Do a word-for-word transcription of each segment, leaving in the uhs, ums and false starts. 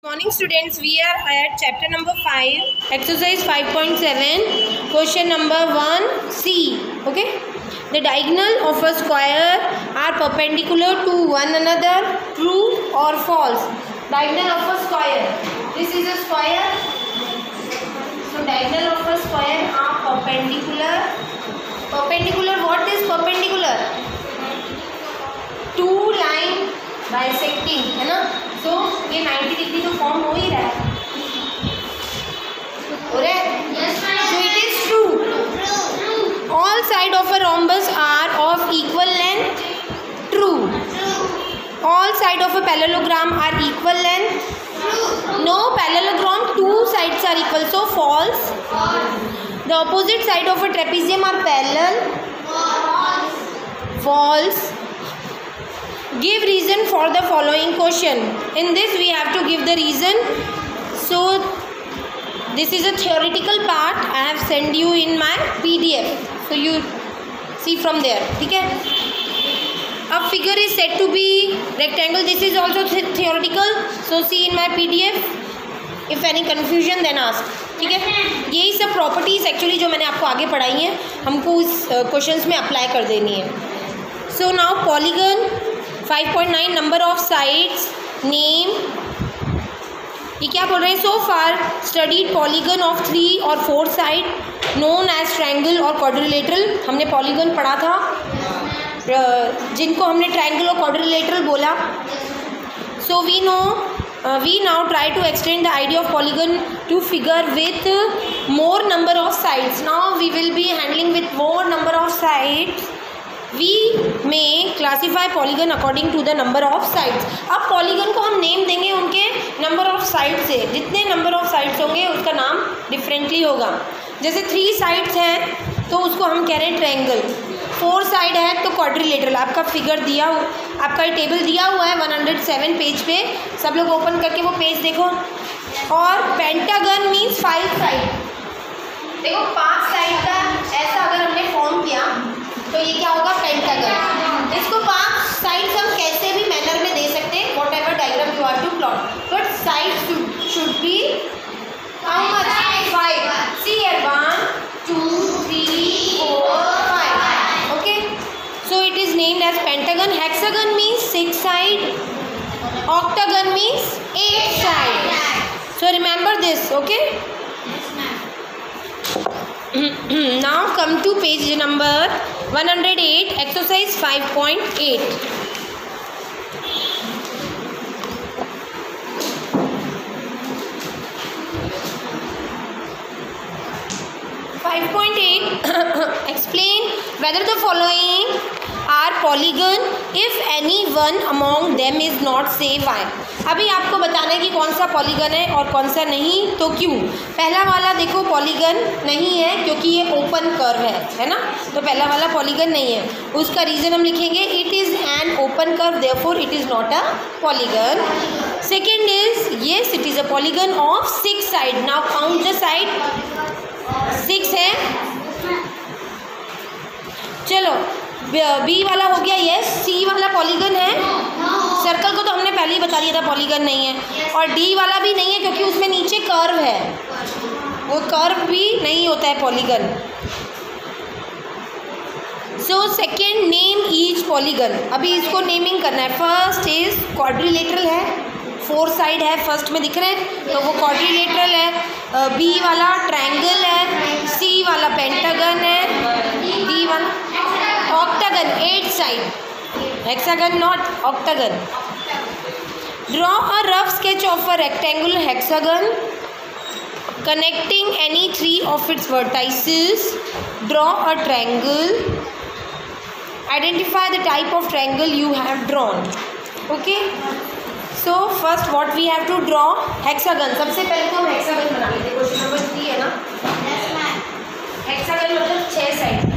Morning students, we are at chapter number five, exercise five point seven, question number one C. Okay, the diagonal of a square are perpendicular to one another, true or false? Diagonal of a square, this is a square, so diagonal of a square are perpendicular. Perpendicular, what is perpendicular? Two line bisecting, है ना? तो ये ninety degree तो form हो ही रहा है, हो रहा है? Yes, so it is true. True. All side of a rhombus are of equal length. True. True. All side of a parallelogram are equal length. True. No parallelogram, two sides are equal, so false. False. The opposite side of a trapezium are parallel. False. False. Give reason for the following question. In this we have to give the reason. So this is a theoretical part. I have sent you in my P D F. So you see from there. ठीक है? A figure is said to be rectangle. This is also theoretical. So see in my P D F. If any confusion then ask. ठीक है? यही सब properties actually जो मैंने आपको आगे पढ़ाई हैं हमको इस क्वेश्चंस में अप्लाई कर देनी है. So now polygon five point nine number of sides, name. ये क्या बोल रहे हैं? So far studied polygon of three or four side known as triangle or quadrilateral. हमने polygon पढ़ा था, जिनको हमने triangle और quadrilateral बोला. So we know uh, we now try to extend the idea of polygon to figure with more number of sides. Now we will be handling with more number of sides. We may classify polygon according to the number of sides. अब polygon को हम name देंगे उनके number of sides से. जितने number of sides होंगे उसका नाम differently होगा. जैसे three sides हैं तो उसको हम कह रहे हैं triangle. four side है तो quadrilateral. आपका फिगर दिया आपका ये टेबल दिया हुआ है one hundred seven पेज पे. सब लोग ओपन करके वो पेज देखो. और पेंटागन मीन्स फाइव साइड. देखो पांच साइड का ऐसा अगर हमने फॉर्म किया तो ये क्या होगा? पेंटागन. इसको पांच साइड्स हम कैसे भी मैनर में दे सकते हैं, whatever diagram you are to plot, but side should be how much? Five. See here one two three four five. Okay, so it is named as pentagon. Hexagon means six side. Octagon means eight side. So remember this. Okay, now come to page number one hundred eight, exercise five point eight. five point eight explain whether the following are polygon if any one among them is not say why. अभी आपको बताना है कि कौन सा polygon है और कौन सा नहीं, तो क्यों. पहला वाला देखो पॉलीगन नहीं है क्योंकि ये ओपन कर्व है, है ना. तो पहला वाला पॉलीगन नहीं है. उसका रीज़न हम लिखेंगे it is an open curve therefore it is not a polygon. Second is yes it is a polygon of six side. Now count the side. Six है. चलो बी वाला हो गया यस. सी वाला पॉलीगन है. सर्कल को तो हमने पहले ही बता दिया था पॉलीगन नहीं है. और डी वाला भी नहीं है क्योंकि उसमें नीचे कर्व है, वो कर्व भी नहीं होता है polygon. So second name each polygon. अभी इसको नेमिंग करना है. फर्स्ट इज क्वाड्रिलेटरल है, फोर साइड है फर्स्ट में दिख रहे हैं तो वो क्वाड्रिलेटरल है. बी uh, वाला ट्रायंगल है. सी वाला पेंटागन है. डी वाला octagon eight side. Hexagon not octagon. Draw a rough sketch of a rectangular hexagon connecting any three of its vertices. Draw a triangle. Identify the type of triangle you have drawn. Okay. So first what we have to draw? Hexagon. सबसे पहले तो हम hexagon बना लेते हैं. Question number three है ना. Hexagon मतलब छह side.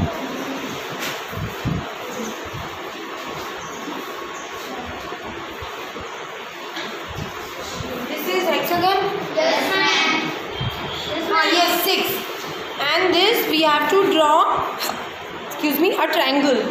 Hexagon? Yes, ma'am. Yes, ah, yes, six. And this we have to draw, excuse me, a triangle.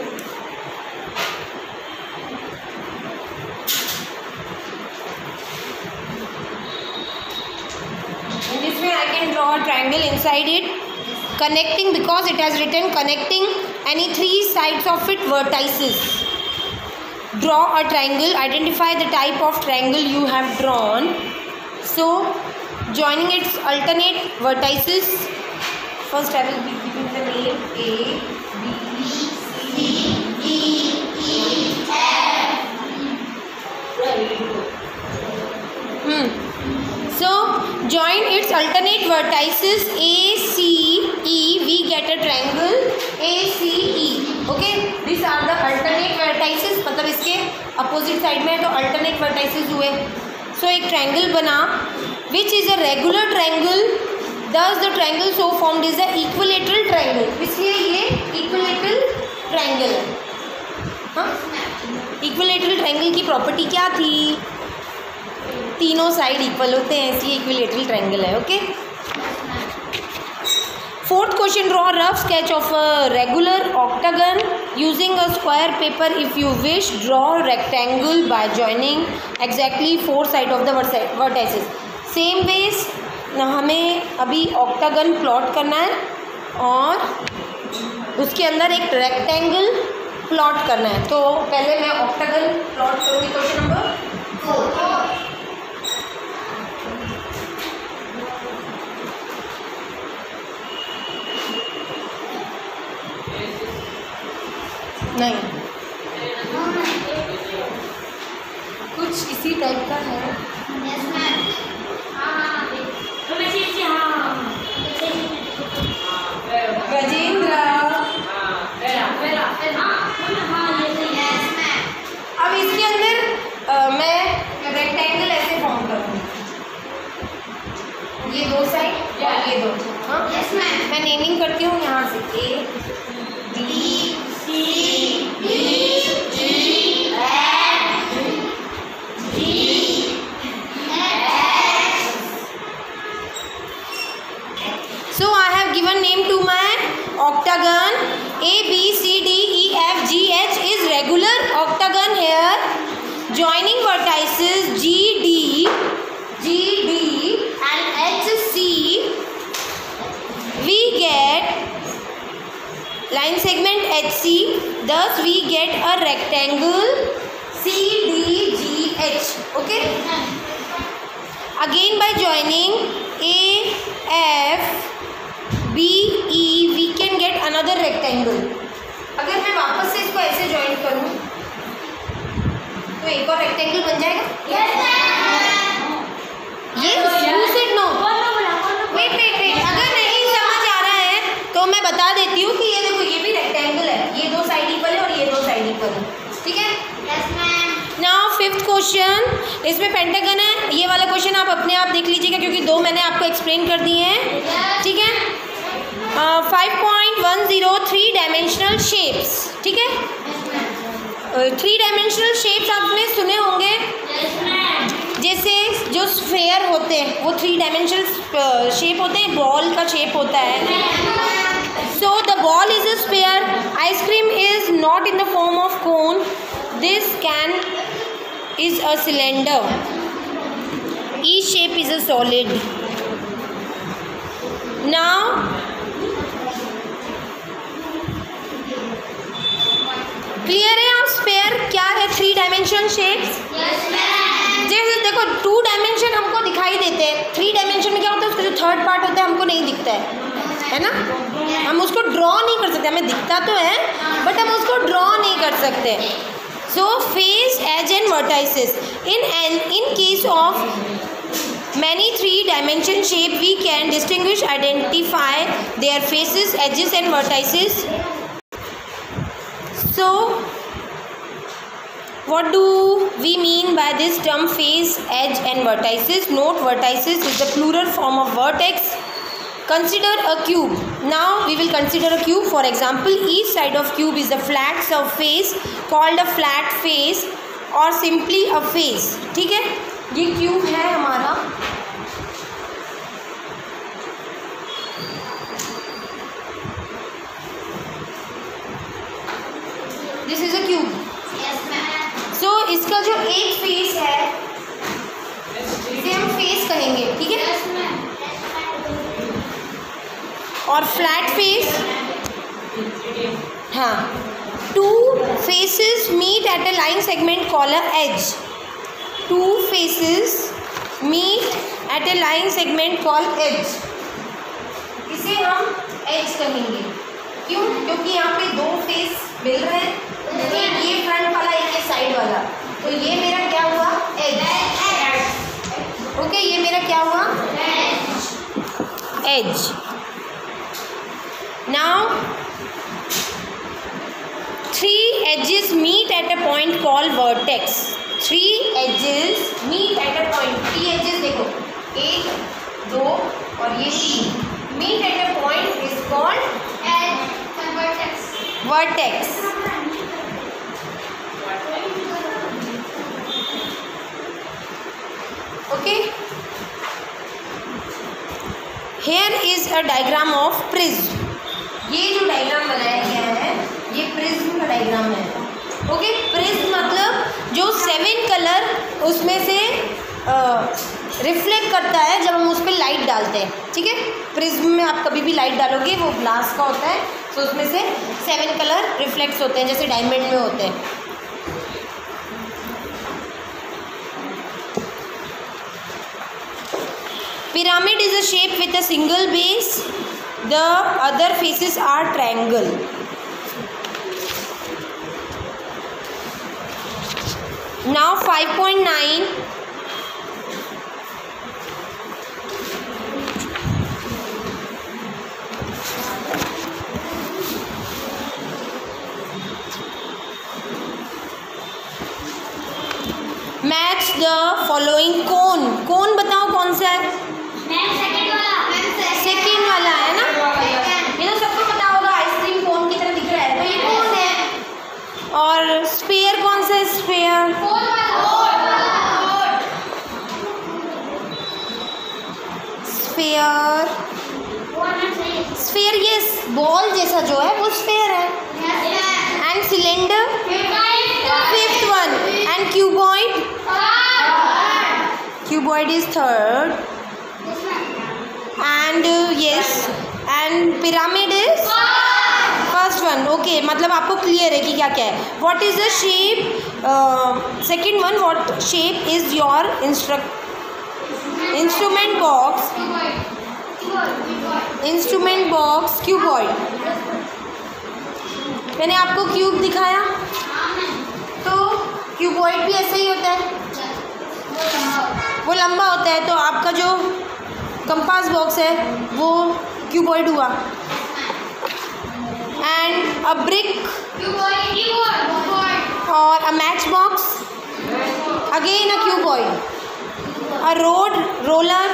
can draw a triangle inside it, connecting, because it has written connecting any three sides of it vertices. Draw a triangle. Identify the type of triangle you have drawn. So, joining its alternate vertices. First, I will be giving the name A, B, C, D, E, F. Hmm. So, join its alternate vertices A, C, E. We get a triangle A, C, E. Okay. These are the alternate vertices. मतलब इसके opposite side में है तो alternate vertices हुए. So, एक triangle बना, which is a regular triangle. Thus, the triangle so formed is a equilateral triangle. इसलिए ये equilateral triangle है. हाँ? Equilateral triangle की property क्या थी? तीनों साइड इक्वल होते हैं, इसलिए इक्विलेटरल ट्रायंगल है. Okay. Fourth question, draw rough sketch of a regular octagon using a square paper. If you wish, draw rectangle by joining exactly four side of the vertices. Same base, हमें अभी octagon plot करना है और उसके अंदर एक rectangle plot करना है. तो पहले मैं ऑक्टागन प्लॉट करूँगी. Question number four. नहीं, कुछ इसी टाइप का है. गजेंद्र, अब इसके अंदर आ, मैं रेक्टेंगल ऐसे फॉर्म करूँगी. ये दो साइड और ये दो. हाँ, मैं नेमिंग करती हूँ यहाँ से. A, B, C, D, E, F, G, H. So I have given name to my octagon. A, B, C, D, E, F, G, H is regular octagon here. Joining vertices G, D, G, D and H, C. We get line segment H C. Thus we get a rectangle C D G H. Okay. Again by joining A, F, B, E, we can get another rectangle. अगर मैं वापस से इसको ऐसे join करूँ तो एक और रेक्टेंगल बन जाएगा. yes, ये use no. Wait wait wait अगर नहीं समझ आ रहा है तो मैं बता देती हूँ कि ये देखो, ये भी रेक्टेंगल है. ये दो साइड इक्वल है और ये दो साइड इक्वल है. ठीक है. Yes ma'am. Now fifth question, इसमें पेंटागन है. ये वाला क्वेश्चन आप अपने आप देख लीजिएगा क्योंकि दो मैंने आपको एक्सप्लेन कर दिए हैं. ठीक है. Five point one zero three dimensional shapes. ठीक है. थ्री डायमेंशनल शेप्स आपने सुने होंगे. जैसे जो स्फेयर होते हैं वो थ्री डायमेंशनल शेप होते हैं. बॉल का शेप होता है. So the ball is a sphere. Ice cream is not in the form of cone. This can is a cylinder. Each shape is a solid. Now clear है आप sphere क्या है? Three dimension shapes. जैसे देखो to dimension हमको दिखाई देते हैं. थ्री डायमेंशन में क्या होता है, उसका जो थर्ड पार्ट होता है हमको नहीं दिखता है, है ना. हम उसको ड्रॉ नहीं कर सकते. हमें दिखता तो है बट हम उसको ड्रॉ नहीं कर सकते. So face, edge and vertices. In an in case of many three dimension shape we can distinguish, identify their faces, edges and vertices. So what do we mean by this term face, edge and vertices? Note, vertices is the plural form of vertex. Consider a cube. Now we will consider a cube. For example, each side of cube is a flat surface called a flat face or simply a face. ठीक है. ये cube है हमारा. This is a cube. So इसका जो एक face है इसे हम फेस कहेंगे. ठीक है. और फ्लैट फेस, हाँ, two faces meet at a line segment call a edge, two faces meet at a line segment call edge, इसे हम एज कहेंगे। क्यों? क्योंकि यहाँ पे दो फेस मिल रहे हैं, एक ये फ्रंट वाला एक ये साइड वाला, तो ये मेरा क्या हुआ? एज। ओके, ये मेरा क्या हुआ? Edge. Now three edges meet at a point called vertex, three edges meet at a point, three edges देखो, एक, दो और ये तीन, meet at a point is called vertex. Okay, here is a diagram of prism, ये जो diagram बनाया गया है ये प्रिज्म का डायग्राम है। ओके, प्रिज्म मतलब जो सेवन कलर उसमें से रिफ्लेक्ट करता है जब हम उस पर लाइट डालते हैं, ठीक है। प्रिज्म में आप कभी भी लाइट डालोगे वो ग्लास का होता है, तो उसमें से सेवन कलर रिफ्लेक्ट्स होते हैं जैसे डायमंड में होते हैं। Pyramid is a shape with a single base, the other faces are triangle. Now five point nine, match the following cone, cone बताओ कौन सा है? सेकंड वाला, सेकंड वाला है ना, ये तो सबको पता होगा, आइसक्रीम कोन की तरह दिख रहा है, तो ये कोन है। और स्फीयर कौन सा है? स्फीयर, स्फीयर, स्फीयर ये बॉल जैसा जो है वो स्फीयर है। And cylinder, fifth one, and cuboid, cuboid is third, and yes, and pyramid is first one. Okay, मतलब आपको क्लियर है कि क्या क्या है। What is the shape, second one, what shape is your instruct instrument box, instrument box cuboid. मैंने आपको cube दिखाया, तो क्यूबॉइड भी ऐसा ही होता है, वो लंबा होता है, तो आपका जो कंपास बॉक्स है वो क्यूबॉइड हुआ। एंड अ ब्रिक और a match box, again a cuboid, a road roller,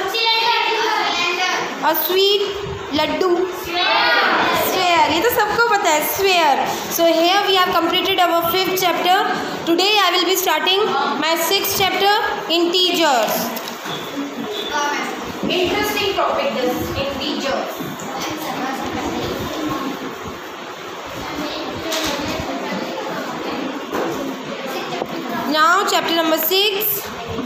a sweet laddu, sphere, ये तो सबको पता है, sphere. So here we have completed our fifth chapter. Today I will be starting my sixth chapter, integers. Interesting topic this, integers. Now chapter number six.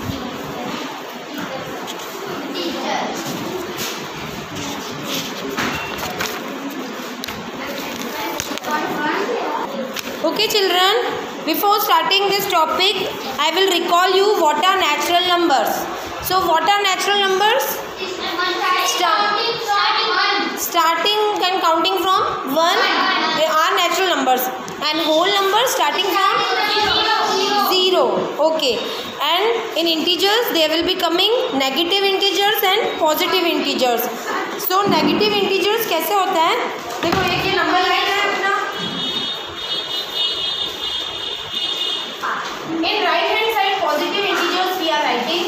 Okay children, before starting this topic, I will recall you what are natural numbers. So what are natural numbers? Start, starting and counting from one, they are natural numbers, and whole numbers starting from zero. Okay, and in integers there will be coming negative integers and positive integers. So negative integers कैसे होता है? देखो एक ये number line है अपना, in right hand side positive integers we are writing,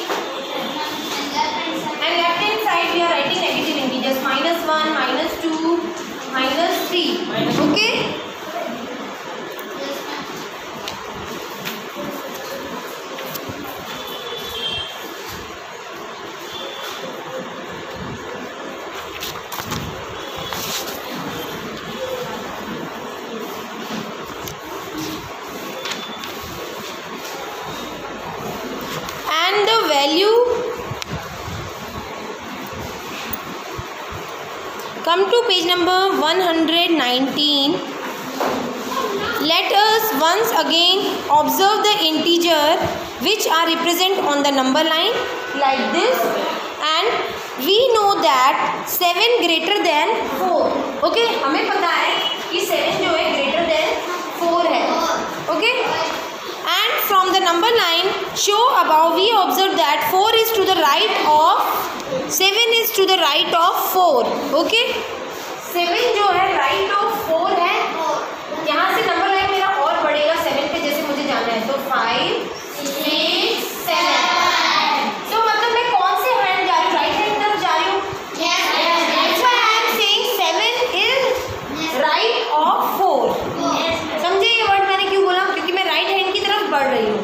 and left hand side we are writing negative integers, minus one, minus two, minus three. Okay. And the value Come to page number one hundred nineteen. Let us once again observe the integer which are represented on the number line like this, and we know that seven greater than four. Okay, हमें पता है कि seven जो है greater than four है. Okay, and from the number line show above we observe that four is to the right of seven is to the right of four. Okay, seven जो है right of four है. यहाँ से number line मेरा और बढ़ेगा seven पे, जैसे मुझे जाना है तो फाइव सिक्स सेवन. तो मतलब मैं कौन से हैंड जा रही हूँ? राइट हैंड तरफ जा रही हूँ. That's why I am saying seven is right of four. समझे ये वर्ड मैंने क्यों बोला? क्योंकि मैं राइट हैंड की तरफ बढ़ रही हूँ.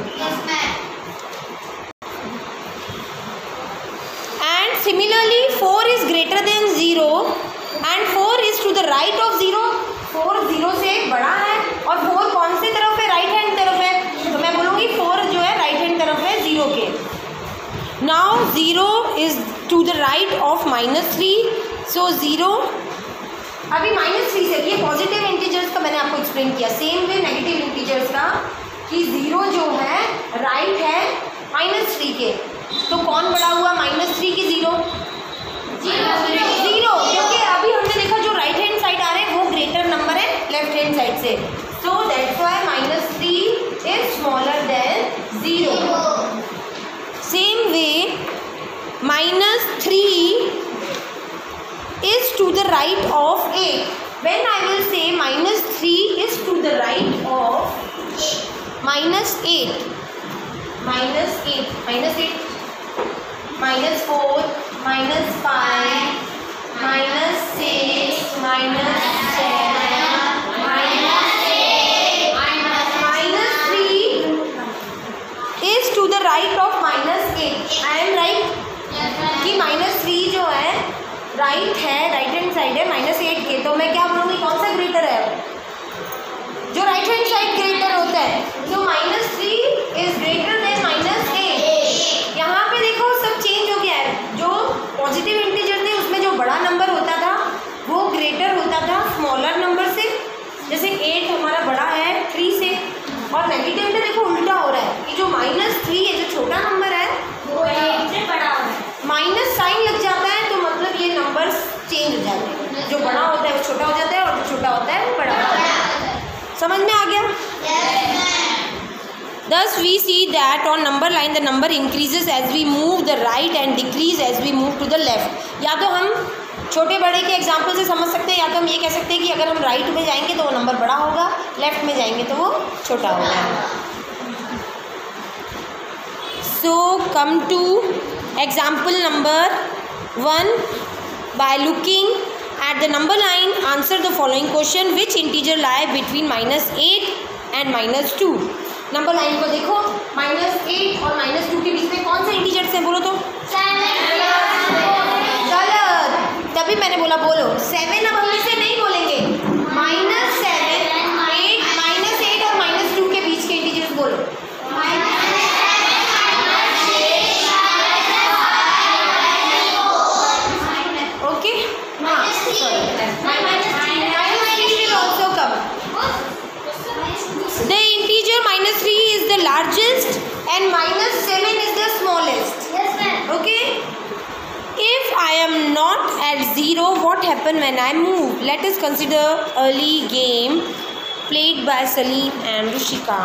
And similarly four is greater than zero and four is to the right of zero. Four zero से बड़ा है और फोर कौन सी तरफ है? राइट हैंड तरफ है. तो मैं बोलूँगी फोर जो है राइट हैंड तरफ है जीरो के. Now zero is to the right of minus three. So zero अभी माइनस थ्री से, ये पॉजिटिव इंटीजर्स का मैंने आपको एक्सप्लेन किया. सेम वे नेगेटिव इंटीजर्स का कि जीरो जो है राइट है माइनस थ्री के. तो कौन बड़ा हुआ माइनस थ्री की? जीरो जीरो, क्योंकि अभी हमने देखा जो राइट हैंड साइड आ रहे हैं वो ग्रेटर नंबर है लेफ्ट हैंड साइड से. So that's why minus three is smaller than zero. Same way minus three is to the right of eight. When I will say minus three is to the right of minus eight, minus eight, minus eight, minus four, minus five, minus six, minus seven, minus eight, minus three is to the right of minus eight. I am right कि minus three जो है right है, right hand side है minus eight के. तो मैं क्या बोलूँगी कौन सा ग्रेटर है? जो राइट हैंड साइड ग्रेटर होता है. तो minus three is greater than minus eight. यहाँ पे देखो सब चेंज हो गया है. जो पॉजिटिव इंटीजर थे उसमें जो बड़ा नंबर होता था वो ग्रेटर होता था स्मॉलर नंबर से. जैसे एट हमारा बड़ा है थ्री से, और नेगेटिव में देखो उल्टा हो रहा है कि जो माइनस थ्री है जो छोटा नंबर है वो एट से बड़ा हो रहा है. माइनस साइन लग जाता है तो मतलब ये नंबर्स चेंज हो जाते हैं. जो बड़ा होता है वो छोटा हो जाता है और जो छोटा होता है वो बड़ा होता है. समझ में आ गया? Thus we see that on number line the number increases as we move the right and decrease as we move to the left. या तो हम छोटे बड़े के एग्जाम्पल से समझ सकते हैं, या तो हम ये कह सकते हैं कि अगर हम राइट में जाएंगे तो वो नंबर बड़ा होगा, लेफ्ट में जाएंगे तो वो छोटा होगा. So come to example number one. By looking at the number line, answer the following question: which integer lie between minus eight and minus two? Number line को देखो, माइनस एट और माइनस टू के बीच में कौन से integers हैं? बोलो तो. गलत. तभी मैंने बोला बोलो. सेवन अब हम इसे नहीं बोलेंगे. Minus seven, eight, minus eight और माइनस टू के बीच के इंटीजर्स बोलो. ओके, हाँ, minus three will also come. The integer minus three is the largest and minus seven is the smallest. Yes, ma'am. Okay. If I am not at zero, what happen when I move? Let us consider early game played by Salim and Rushika.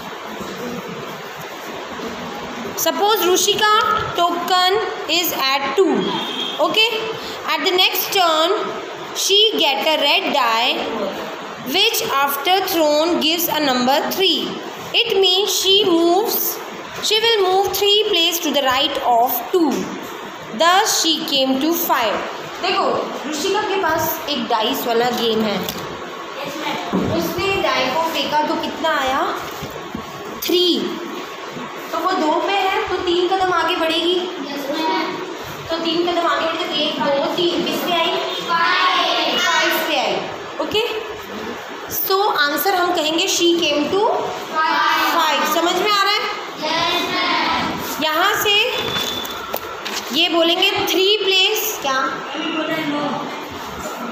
Suppose Rushika token is at two. Okay. At the next turn, she get a red die, which after thrown gives a number three. It means she moves, she will move three places to the right of two. Thus she came to five. देखो रुशिका के पास एक dice वाला game है. उसने die को फेंका तो कितना आया? थ्री. तो वो दो पे है तो तीन कदम आगे बढ़ेगी. तो तीन कदम आगे बढ़े तो एक दो तीन किस पे आई? फाइव. फाइव पे आई. ओके. सो आंसर हम कहेंगे शी केम टू फाइव. समझ में आ रहा है? yes, यहाँ से ये बोलेंगे थ्री प्लेस क्या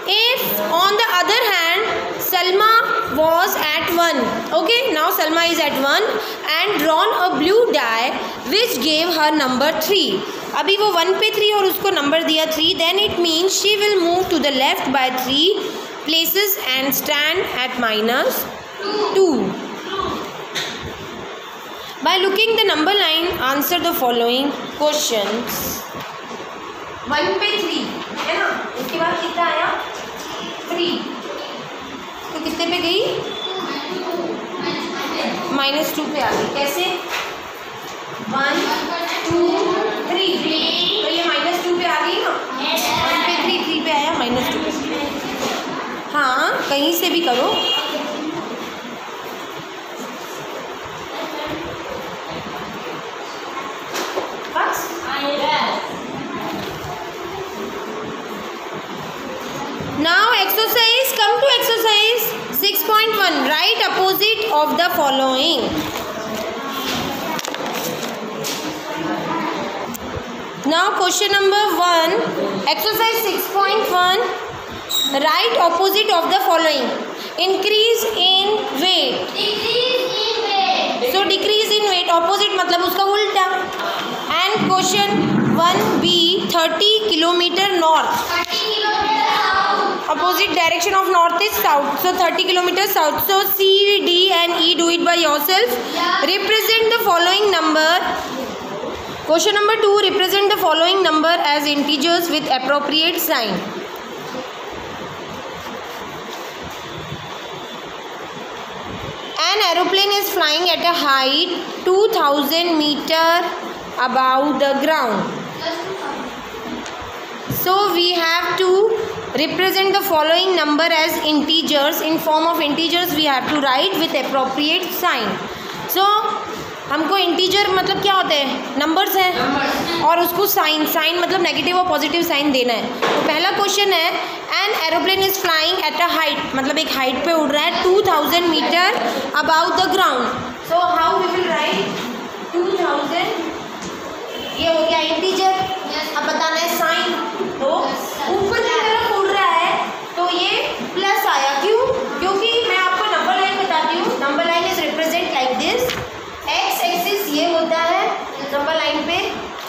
If on the other hand Salma was at one, okay, now Salma is at one and drawn a blue die which gave her number three. अभी वो वन पे थ्री और उसको नंबर दिया three, then it means she will move to the left by three places and stand at minus two. By looking the number line, answer the following questions. One पे three है ना, उसके बाद कितना आया थ्री, तो कितने पे गई माइनस टू पे आ गई. कैसे वन टू थ्री, तो ये माइनस टू पे आ गई ना, वन पे थ्री, थ्री पे आया माइनस टू पे. हाँ कहीं से भी करो. Now exercise, come to exercise six point one. Write opposite of the following. Now question number one, exercise six point one. Write opposite of the following. Increase in weight. Decrease in weight. So decrease in weight, opposite मतलब उसका उल्टा. And question one B, thirty kilometer north. thirty kilometers south. Opposite direction of north is south, so thirty kilometers south. So C, D and E, do it by yourself. Yeah. Represent the following number. Question number two, represent the following number as integers with appropriate sign. An aeroplane is flying at a height two thousand meter above the ground. So we have to represent the following number as integers. In form of integers we have to write with appropriate sign. So हमको integer मतलब क्या होते हैं, numbers हैं, और उसको sign, sign मतलब negative और पॉजिटिव साइन देना है. तो पहला क्वेश्चन है an aeroplane is flying at a height, मतलब एक हाइट पे उड़ रहा है two thousand metre about the ground. So how we will write two thousand, ये हो गया इंटीजर. अब बताना है साइन, तो ऊपर की तरफ उड़ रहा है तो ये प्लस आया. क्यों? क्योंकि मैं आपको नंबर लाइन बताती हूँ. Number line is represent like this. X axis ये होता है नंबर लाइन पे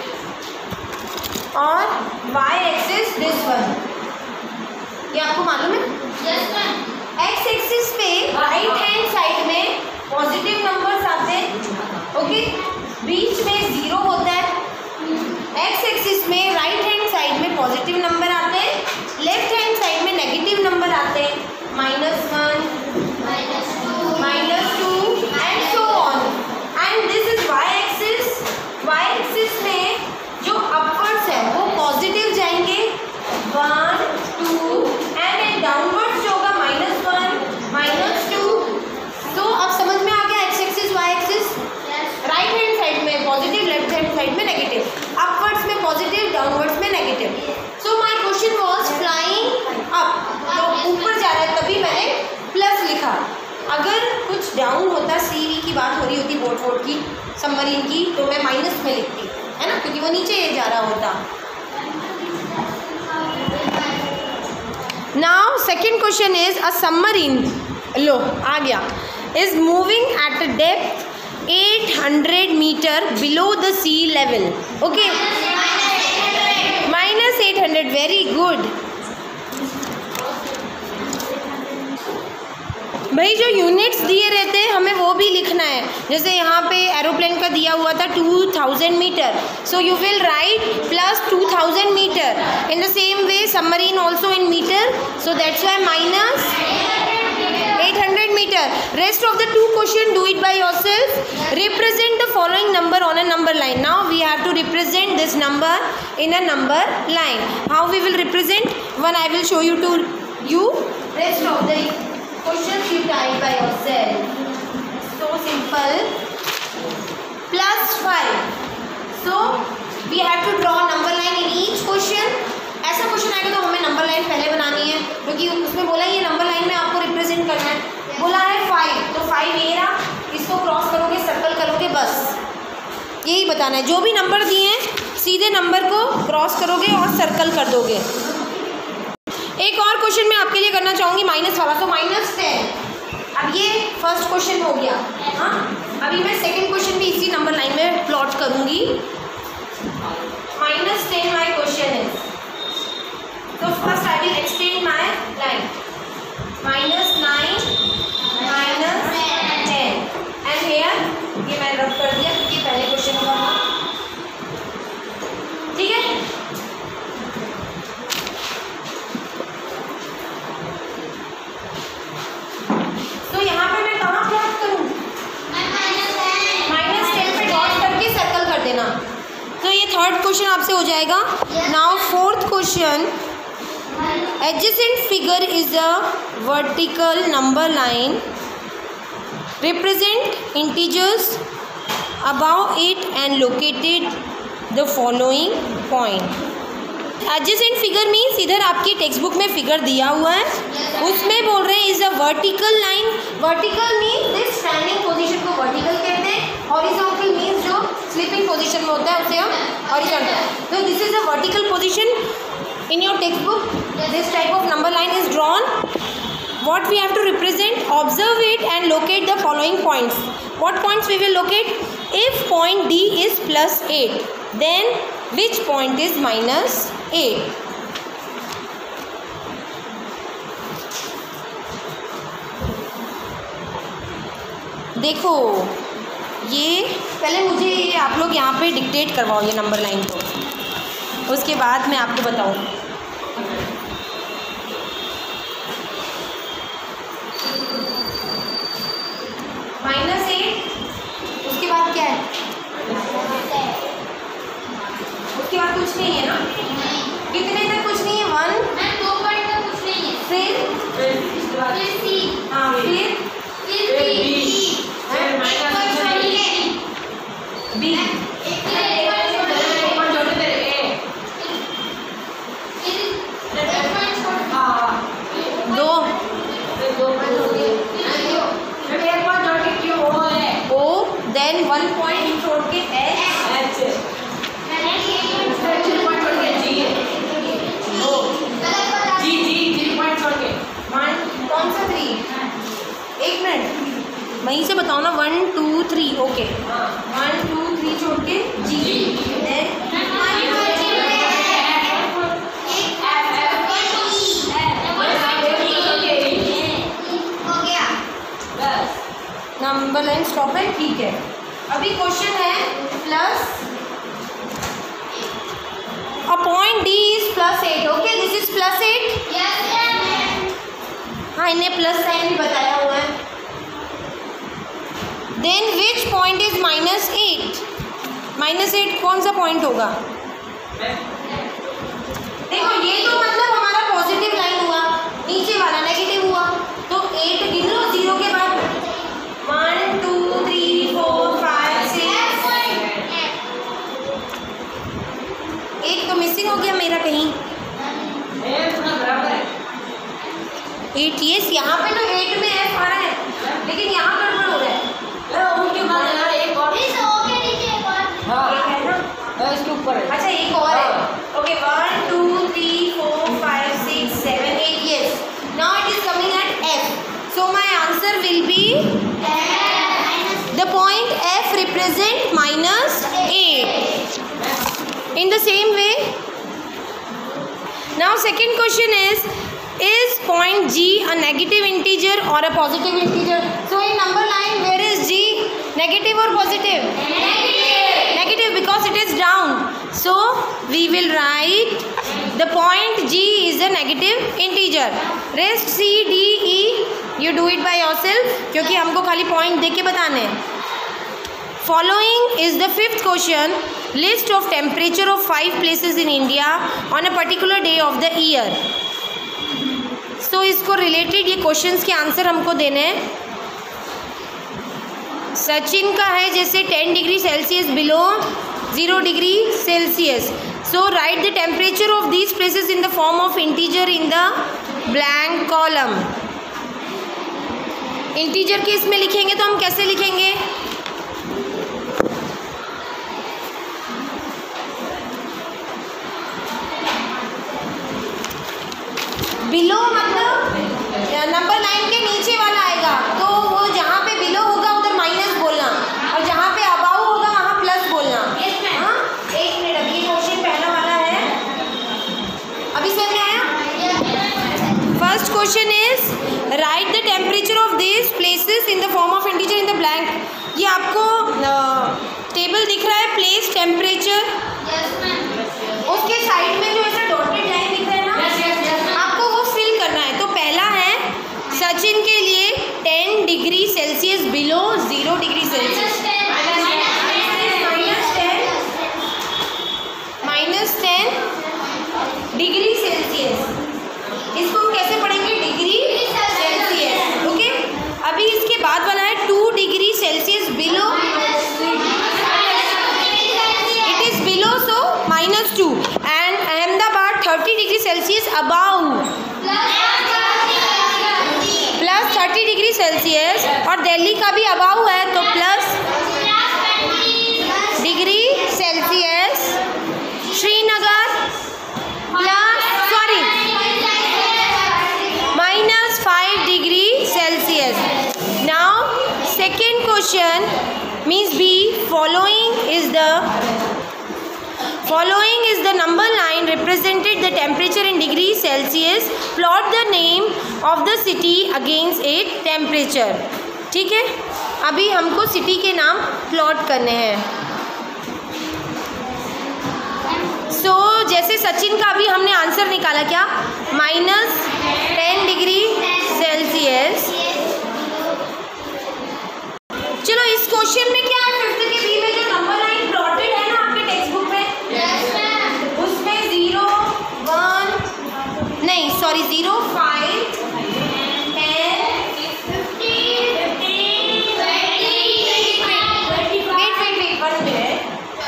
और वाई एक्सिस दिस वन. ये आपको मालूम है? Yes ma'am. एक्स एक्सिस पे राइट हैंड साइड में पॉजिटिव नंबर्स आते हैं, ओके, बीच में जीरो होता है. एक्स एक्सिस में राइट हैंड साइड में पॉजिटिव नंबर आते हैं, लेफ्ट हैंड साइड में नेगेटिव नंबर आते हैं, minus one, Minus two. Minus two and so on. And this is Y axis. Y axis में जो अपवर्ड्स है वो पॉजिटिव जाएंगे, वन टू, एंड डाउनवर्ड्स जो होगा माइनस वन, माइनस टू. तो अब समझ में आ गया X axis Y axis. Right hand side में पॉजिटिव, लेफ्ट हैंड साइड में नेगेटिव, अपवर्ड्स में पॉजिटिव, डाउनवर्ड्स में negative. So my question was flying up, तो ऊपर जा रहा है तभी मैंने प्लस लिखा. अगर कुछ डाउन होता, सीवी की बात हो रही होती, बोट वोट की, सबमरीन की, तो मैं माइनस में लिखती, है ना, क्योंकि वो नीचे जा रहा होता. Now second question is a submarine, लो आ गया, is moving at a depth eight hundred meter below the sea level. Okay, minus eight hundred. Very good. भाई जो यूनिट्स दिए रहते हैं हमें वो भी लिखना है. जैसे यहाँ पे एरोप्लेन का दिया हुआ था two thousand metre, so you will write plus two thousand metre. In the same way submarine also in metre, so that's why minus eight hundred meter. Rest of the two question do it by yourself. Represent the following number on a number line. Now we have to represent this number in a number line. How we will represent? One I will show you to you. Rest of the questions you type by yourself. So simple. Plus five. So we have to draw number line in each question. ऐसा question आएगा तो हमें number line पहले बनानी है, क्योंकि उसमें बोला ये नंबर लाइन में आपको रिप्रेजेंट करना है. बोला है फाइव, तो फाइव ये रहा, इसको क्रॉस करोगे, सर्कल करोगे, बस यही बताना है. जो भी नंबर दिए हैं सीधे नंबर को क्रॉस करोगे और सर्कल कर दोगे. एक और क्वेश्चन मैं आपके लिए करना चाहूँगी माइनस वाला, तो माइनस टेन। अब ये फर्स्ट क्वेश्चन हो गया। हाँ, अभी मैं सेकंड क्वेश्चन भी इसी नंबर लाइन में प्लॉट करूँगी। Minus ten my question is, तो first I will extend my line. Minus nine minus ten and here ये मैंने रब कर दिया क्योंकि पहले क्वेश्चन का था। ठीक है, तो यहाँ पे मैं कहाँ प्लॉट करूँ? माइनस टेन पे डॉट करके सर्कल कर देना। तो ये थर्ड क्वेश्चन आपसे हो जाएगा। Now fourth question, adjacent figure is a vertical number line represent integers above it and located the following point। adjacent figure means इधर आपकी टेक्स्ट बुक में फिगर दिया हुआ है, उसमें बोल रहे हैं is a vertical line. Vertical means this standing position को वर्टिकल कहते हैं, हॉरिजॉन्टल मीन्स जो स्लीपिंग पोजीशन में होता है उसे हम हॉरिजॉन्टल। तो this is a vertical position in your textbook। this type of number line is drawn। what we have to represent, observe it and locate the following points। what points we will locate? if point D is plus eight, then which point is minus eight? देखो ये पहले मुझे ये आप लोग यहाँ पे dictate करवाओ ये नंबर लाइन को, उसके बाद मैं आपको बताऊँ। माइनस एट, उसके बाद क्या है? उसके बाद कुछ नहीं है ना? कितने तक कुछ नहीं है? वन दो पॉइंट तक कुछ नहीं है। फिर फिर सी, हाँ फिर फिर B, B then one point छोड़ के एच, जी जी जी पॉइंट छोड़ के वन, कौन सा थ्री? एक मिनट वहीं से बताओ ना, one two three, okay one two three छोड़ के G, then number line stop है। ठीक है, अभी क्वेश्चन है plus a point D is plus eight. Okay, this is plus eight. हाँ, इन्हें प्लस साइन भी बताया हुआ है। Then which point is minus eight? Minus eight कौन सा पॉइंट होगा? देखो ये तो मतलब हमारा पॉजिटिव लाइन हुआ, नीचे वाला नेगेटिव हुआ, तो एट गिन लो जीरो के बाद। One two three four five six, एक तो मिसिंग हो गया मेरा कहीं। एट, यस यहाँ पे तो एट में एफ आ रहा है, लेकिन यहाँ गड़बड़ हो रहा है। इसके ऊपर है। अच्छा एक और है। Okay, one two three four five six seven eight, yes. Now it is coming at F, so my answer will be the point F represent minus eight। in the same way, now second question is is point G a negative integer or a positive integer? So in number line, where is G? Negative or positive? Negative. Negative because it is down. So we will write the point G is a negative integer. Rest C, D, E you do it by yourself क्योंकि हमको खाली point देके बताने हैं। Following is the fifth question. List of temperature of five places in India on a particular day of the year. So इसको related ये questions के answer हमको देने हैं। सचिन का है जैसे ten degree Celsius below zero degree Celsius. So write the temperature of these places in the form of integer in the blank column। Integer के इसमें लिखेंगे तो हम कैसे लिखेंगे? बिलो मतलब नंबर लाइन के नीचे वाला आएगा, तो वो जहाँ पे बिलो होगा उधर माइनस बोलना, और जहाँ पे अबाउ होगा वहाँ प्लस बोलना। हाँ, एक मिनट, अभी क्वेश्चन पहला वाला है, अभी समझ में आया? First question is write the temperature of this places in the form of integer in the blank. ये आपको टेबल दिख रहा है, प्लेस टेम्परेचर, उसके साइड में जो ऐसा डॉटेड लाइन दिख रहा है ना, आपको वो फिल करना है। तो पहला है सचिन के लिए ten degree Celsius below zero degree Celsius, minus ten minus ten degree Celsius. इसको हम कैसे पढ़ेंगे? Degree Celsius. ओके, अभी इसके बाद वाला है two degree Celsius below, it is below so minus two, and Ahmedabad thirty degree Celsius about plus thirty degree Celsius, और दिल्ली का भी अबाउ है तो plus degree Celsius. Srinagar plus sorry minus five degree Celsius. Now second question means B, following is the Following is the number line represented the temperature in degree Celsius. Plot the name of the city against its temperature. ठीक है, अभी हमको city के नाम plot करने हैं। So so, जैसे सचिन का अभी हमने आंसर निकाला, क्या? Minus ten degree Celsius. चलो इस क्वेश्चन में क्या है, फिफ्थ के बी में जो नंबर लाइन प्लॉटेड है ना आपके टेक्स्ट बुक में, उसमें जीरो वन नहीं sorry zero five ten fifty wait wait wait one minute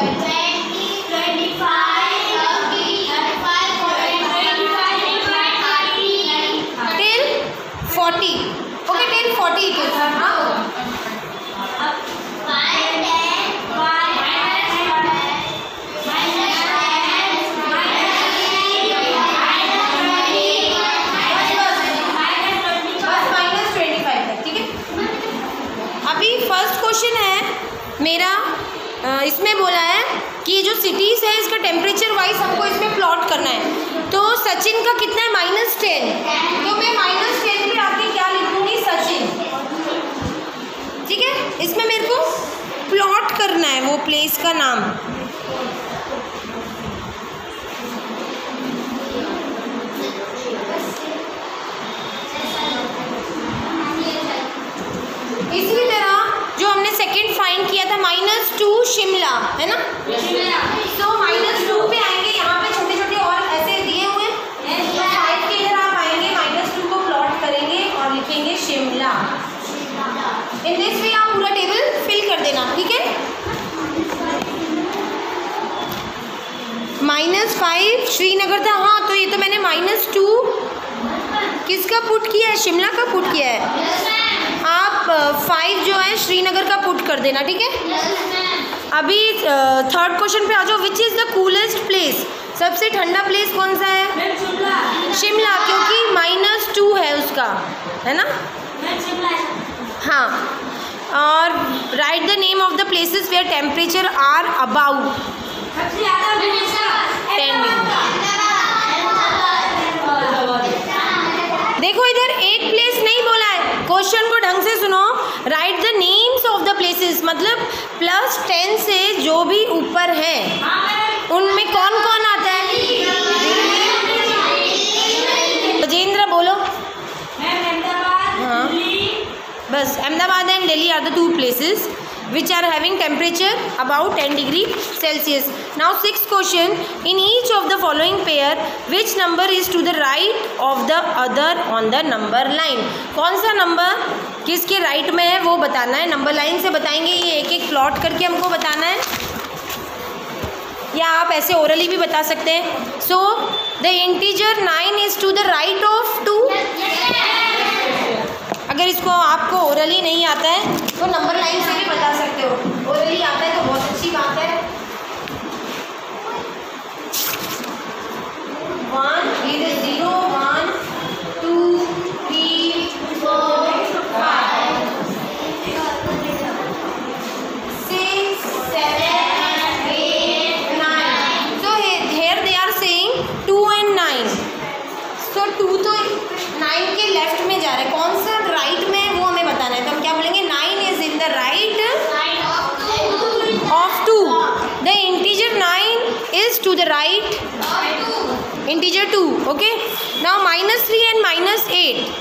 till forty. Okay, till forty it is. Question है मेरा, इसमें बोला है कि जो सिटीज़ है इसका टेम्परेचर वाइज हमको इसमें प्लॉट करना है। तो सचिन का कितना है? माइनस टेन, तो मैं माइनस टेन पे आके क्या लिखूंगी? सचिन। ठीक है, इसमें मेरे को प्लॉट करना है वो प्लेस का नाम। इसी तरह जो हमने सेकंड फाइंड किया था माइनस टू शिमला, है ना? तो माइनस टू पे आएंगे, यहाँ पे छोटे छोटे और ऐसे दिए हुए फाइव के इधर आप आएंगे, माइनस टू को प्लॉट करेंगे और लिखेंगे शिमला। इन दिस वे आप पूरा टेबल फिल कर देना। ठीक है, माइनस फाइव श्रीनगर था, हाँ तो ये तो मैंने माइनस टू किसका पुट किया है? शिमला का पुट किया है। आप फाइव जो है श्रीनगर का पुट कर देना। ठीक है, अभी थर्ड क्वेश्चन पे आ जाओ। Which is the coolest place? सबसे ठंडा प्लेस कौन सा है? शिमला, क्योंकि माइनस टू है उसका, है ना? हाँ, और write the name of the places where temperature are about ten degree. देखो इधर एक प्लेस नहीं बोला है, क्वेश्चन को ढंग से सुनो। Write the names of the places, मतलब प्लस टेन से जो भी ऊपर हैं उनमें कौन कौन आता है? गजेंद्र बोलो। हाँ, बस Ahmedabad and Delhi are the two places which are having temperature about ten degree Celsius. Now sixth question, in each of the following pair which number is to the right of the other on the number line? कौन सा number किसके right में है वो बताना है, number line से बताएंगे। ये एक एक प्लॉट करके हमको बताना है, या आप ऐसे ओरली भी बता सकते हैं। So the integer nine is to the right of two. अगर इसको आपको ओरली नहीं आता है तो नंबर लाइन से भी बता सकते हो। ओरली आता है तो बहुत अच्छी बात है। वन, ये zero one to the right, integer two. Okay, now minus three and minus eight.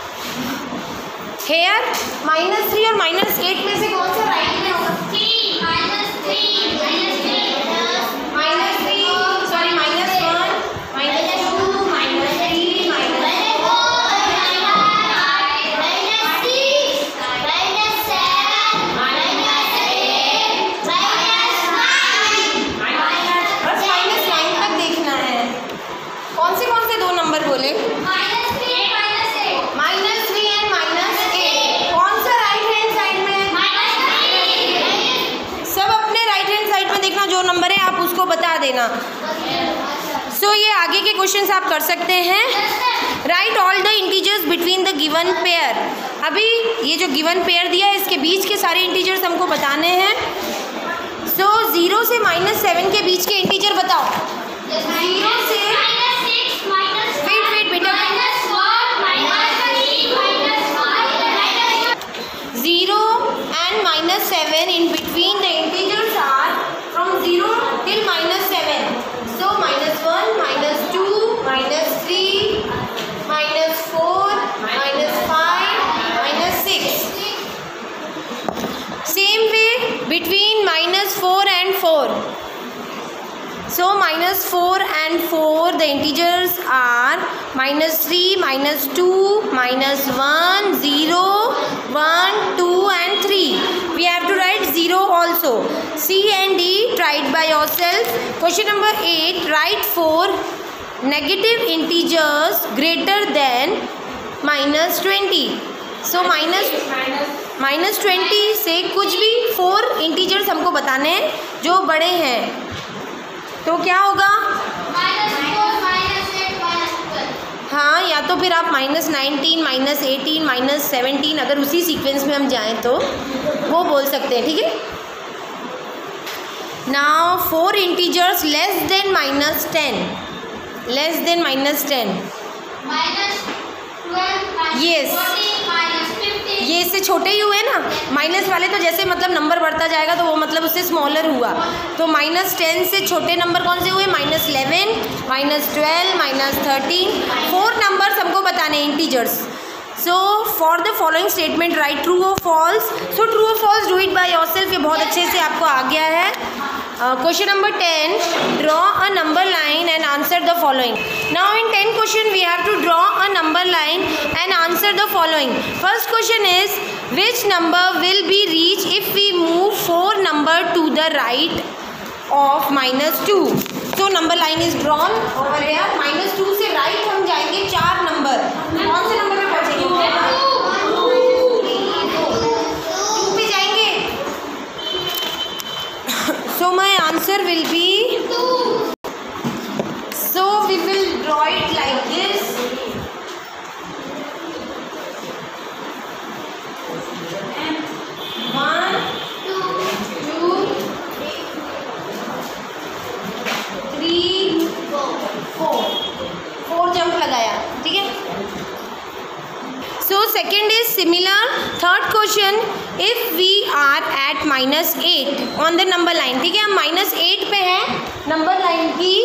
Here minus three और minus eight में से कौन सा right में होगा? minus three, minus three, minus three, sorry minus one, minus two, minus three, minus four, minus six, minus seven, minus eight, minus nine, बस minus nine तक देखना है. कौन से कौन से दो नंबर बोले? minus three, minus eight, minus three and minus eight. कौन सा right hand side में? minus three. सब अपने right hand side में देखना, जो नंबर है आप उसको बता देना. सो so, ये आगे के क्वेश्चंस आप कर सकते हैं. Write all the integers between the given pair. अभी ये जो गिवन पेयर दिया है इसके बीच के सारे इंटीजर्स हमको बताने हैं. सो so, जीरो से माइनस सेवन के बीच के इंटीजर बताओ. जीरो से minus six, minus wait wait बेटा. minus one, minus three, minus five, minus zero and minus seven in between the integers are from zero till minus seven. So minus one, minus two, minus three, minus four, minus five, minus six. Same way between minus four and four. So minus four and four, the integers are minus three, minus two, minus one, zero, one, two and three. We have to write zero also. C and D, try it by yourself. Question number eight, write four negative integers greater than minus twenty. So minus minus twenty से कुछ भी four integers हमको बताने हैं जो बड़े हैं. तो क्या होगा? minus four, minus eight, minus twelve. हाँ, या तो फिर आप minus nineteen, minus eighteen, minus seventeen, अगर उसी सीक्वेंस में हम जाएं तो वो बोल सकते हैं. ठीक है. Now four integers less than minus ten, less than minus ten. minus twelve, minus Yes. fourteen, minus fifteen. ये इससे छोटे ही हुए ना. माइनस वाले तो जैसे मतलब नंबर बढ़ता जाएगा तो वो मतलब उससे स्मॉलर हुआ. तो माइनस टेन से छोटे नंबर कौन से हुए? Minus eleven, minus twelve, minus thirteen. Four numbers हमको बताने integers. So for the following statement write true और फॉल्स. सो ट्रू और false do it by yourself. ये बहुत अच्छे से आपको आ गया है. Question number ten, draw a number line and answer the following. Now in ten question we have to draw a number line and answer the following. First question is which number will be reach if we move four number to the right of minus two. So number line is drawn over here. Minus two से right हम जाएंगे चार number. कौन से number पे पहुंचेंगे? To पे जाएंगे. So my answer will be two. So we will draw it like this. One, two, three, four. Four jump लगाया. ठीक है. So second is similar. Third question, if we are at minus eight on the number line. ठीक है, हम minus eight पे हैं number line की.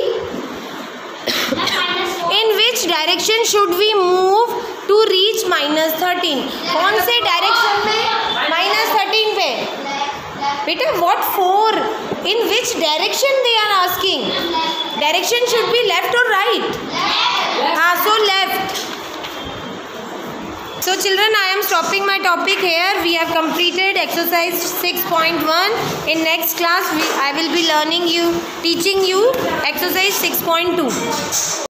In which direction should we move to reach minus thirteen? कौन से direction में? minus thirteen पे. बेटा what for? In which direction they are asking? Direction should be left or right? हाँ, so left. So children, I am stopping my topic here. We have completed exercise six point one. In next class, we, I will be learning you, teaching you exercise six point two.